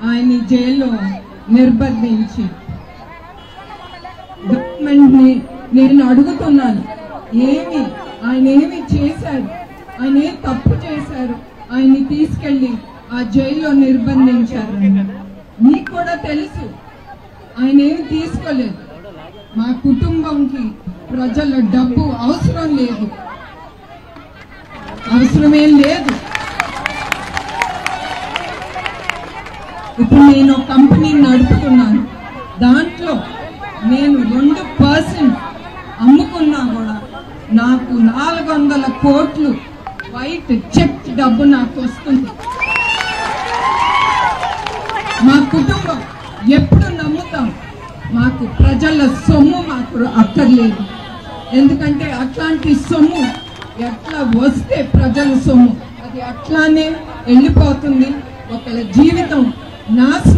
ఆయన జైల్లో నిర్బంధించి గవర్నమెంట్ని నేను అడుగుతున్నాను, ఆయన ఏమి చేశారు, ఆయన ఏం తప్పు చేశారు, ఆయన్ని తీసుకెళ్లి ఆ జైల్లో నిర్బంధించారు. మీకు కూడా తెలుసు ఆయన ఏమి తీసుకోలేదు. మా కుటుంబంకి ప్రజల డబ్బు అవసరమేం లేదు. ఇప్పుడు నేను ఒక కంపెనీని నడుపుతున్నాను, దాంట్లో నేను 2% అమ్ముకున్నా కూడా నాకు 400 కోట్లు వైట్ చెక్ డబ్బు నాకు వస్తుంది. మా కుటుంబం ఎప్పుడు నమ్ముతాం, మాకు ప్రజల సొమ్ము మాకు అక్కర్లేదు. ఎందుకంటే అట్లాంటి సొమ్ము ఎట్లా వస్తే ప్రజల సొమ్ము అది అట్లానే వెళ్ళిపోతుంది. ఒకళ్ళ జీవితం నాశనం